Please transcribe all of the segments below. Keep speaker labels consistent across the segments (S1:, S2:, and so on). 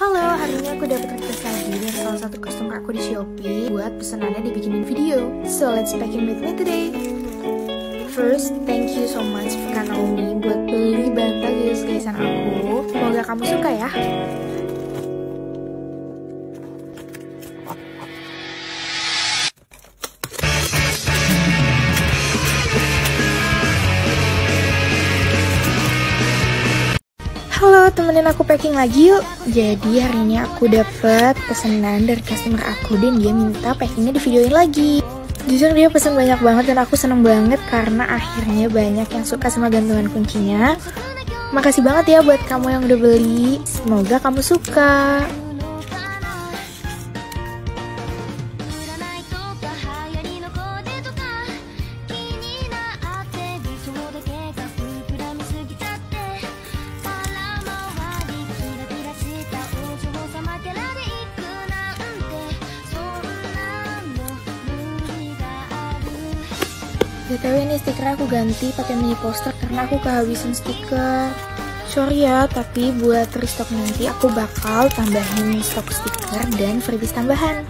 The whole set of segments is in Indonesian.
S1: Halo, hari ini aku dapat request lagi dari salah satu customer aku di Shopee buat pesanannya dibikinin video. So let's packing with me today. First, thank you so much Kak Naomi buat beli bantal guys-guysan aku. Semoga kamu suka ya. Halo, temenin aku packing lagi yuk. Jadi hari ini aku dapet pesanan dari customer aku dan dia minta packingnya di videoin lagi. Jujur dia pesan banyak banget dan aku seneng banget karena akhirnya banyak yang suka sama gantungan kuncinya. Makasih banget ya buat kamu yang udah beli. Semoga kamu suka. BTW ini stiker aku ganti pakai mini poster karena aku kehabisan stiker. Sorry ya, tapi buat restock nanti aku bakal tambahin stok stiker dan freebies tambahan.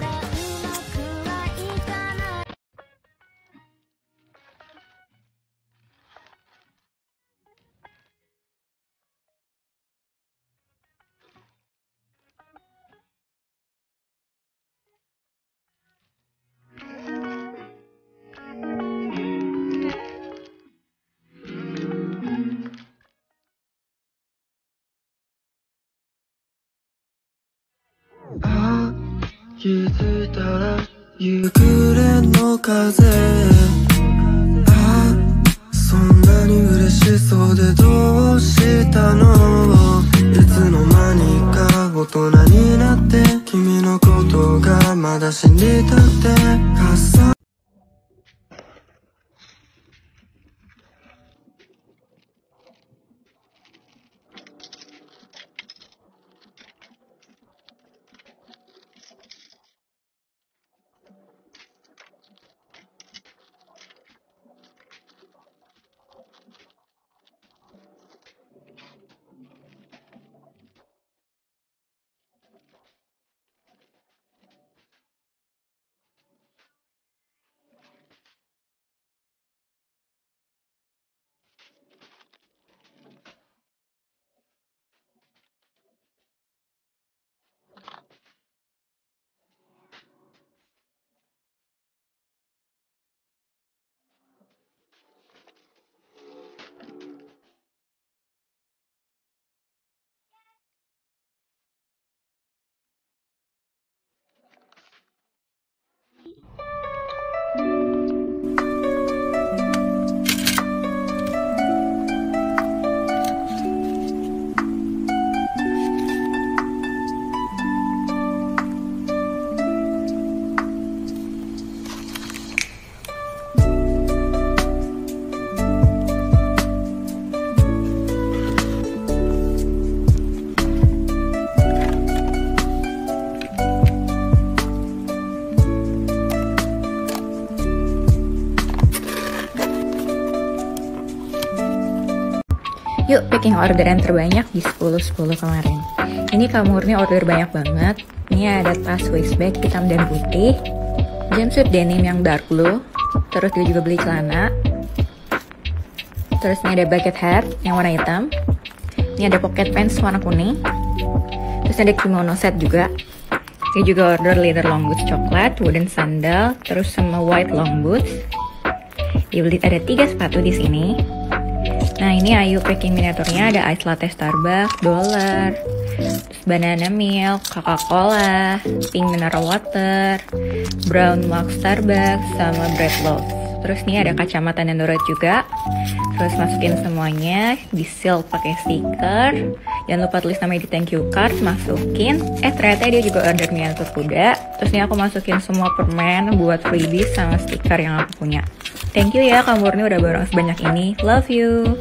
S1: Yuk packing orderan terbanyak di 10-10 kemarin. Ini Kak Murni order banyak banget. Ini ada tas waist bag hitam dan putih, jumpsuit denim yang dark blue, terus dia juga beli celana. Terus ini ada bucket hat yang warna hitam. Ini ada pocket pants warna kuning. Terus ada kimono set juga. Dia juga order leather long boots coklat, wooden sandal, terus sama white long boots. Dia beli ada 3 sepatu di sini. Nah ini Ayu packing miniaturnya ada ice latte Starbucks, dollar, banana milk, Coca-Cola, pink mineral water, brown milk Starbucks, sama bread loaf. Terus nih ada kacamata Nendoroid juga. Terus masukin semuanya, di seal pakai stiker. Jangan lupa tulis namanya di thank you card, masukin. Ternyata dia juga order miniatur kuda. Terus nih aku masukin semua permen buat freebies sama stiker yang aku punya. Thank you ya Kak Murni udah borong sebanyak ini. Love you.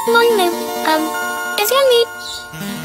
S2: morning. It's Yanni.